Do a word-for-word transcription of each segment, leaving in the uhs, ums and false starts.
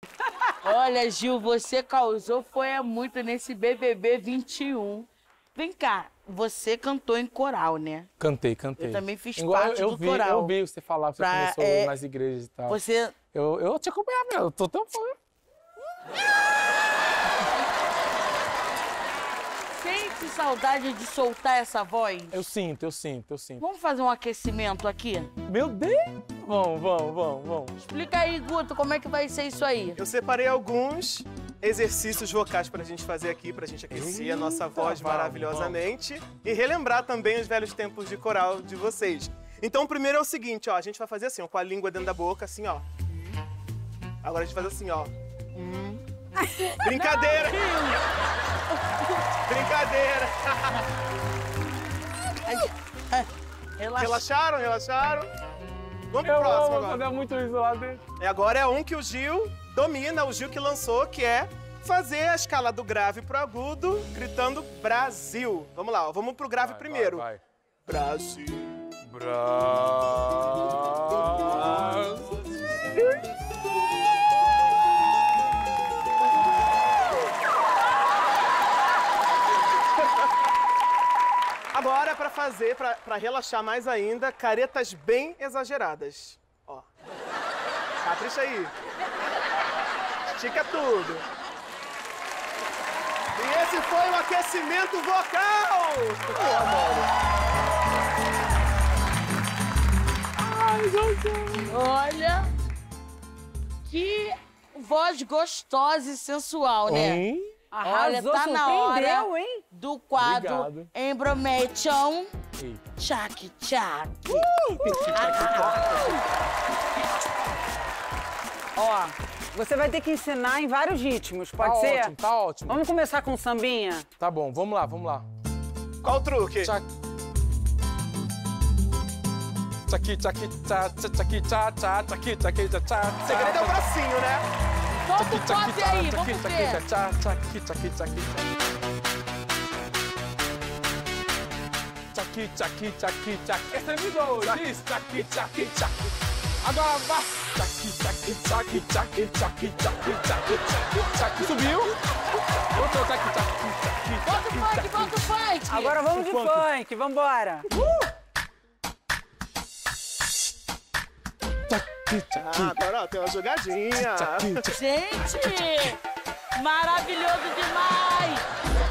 Olha, Gil, você causou foi é muito nesse B B B vinte e um. Vem cá, você cantou em coral, né? Cantei, cantei. Eu também fiz Igual parte eu, eu do vi, coral. Eu vi você falar, você Pra, começou é, nas igrejas e tal. Você... Eu, eu te acompanhava, eu tô tão fã. Sente saudade de soltar essa voz? Eu sinto, eu sinto, eu sinto. Vamos fazer um aquecimento aqui? Meu Deus! Vamos, vamos, vamos, vamos. Explica aí, Guto, como é que vai ser isso aí? Eu separei alguns exercícios vocais pra gente fazer aqui, pra gente aquecer Eita, a nossa voz vamos, maravilhosamente. Vamos. E relembrar também os velhos tempos de coral de vocês. Então, o primeiro é o seguinte, ó. A gente vai fazer assim, ó, com a língua dentro da boca, assim, ó. Agora a gente faz assim, ó. Hum. Brincadeira! Brincadeira! Relaxa. Relaxaram? Relaxaram? Vamos pro eu próximo amo agora. fazer muito isso lá dentro. E agora é um que o Gil domina, o Gil que lançou, que é fazer a escala do grave pro agudo, gritando Brasil. Vamos lá, ó, vamos pro grave vai, primeiro. Vai, vai. Brasil. Brasil. Agora, pra fazer, pra, pra relaxar mais ainda, caretas bem exageradas. Ó. Capricha aí. Estica tudo. E esse foi o aquecimento vocal! Oh, amor. Ai, gente. Olha, que voz gostosa e sensual, né? Hum? Olha, Arrasou, tá na hora hein? do quadro Obrigado. Embromation. Eita. Tchac, tchac. Ó, você vai ter que ensinar em vários ritmos, pode Tá ser? ótimo, tá ótimo. Vamos começar com sambinha? Tá bom, vamos lá, vamos lá. Qual o truque? Tchac. Tchaqui, tchaqui, tchá, tchá, tchaqui, tchá, tchá, tchaqui, tchaqui, tchá, tchá. O segredo é o bracinho, né? Solta o pop aí, vamos ver. Tchá, tchaqui, tchaqui, tchaqui, tchaqui, tchaqui, tchaqui, tchaqui. Esse é me dois, isso, tchaqui, tchaqui, tchaqui. Agora vai. Tchaqui, tchaqui, tchaqui, tchaqui, tchaqui, tchaqui, tchaqui, tchaqui, tchaqui. Subiu. Voltou, tchaqui, tchaqui, tchaqui, Bota o funk, bota o funk. Agora vamos de Funk. funk, vambora. Ah, agora ó, tem uma jogadinha. Gente, maravilhoso demais.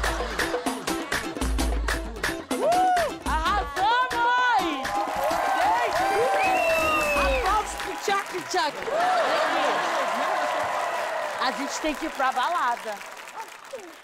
Uh, arrasamos! Gente, aplausos pro tchac, tchac. A gente tem que ir pra balada.